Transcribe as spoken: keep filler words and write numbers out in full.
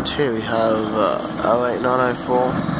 here we have uh, oh eight nine oh four.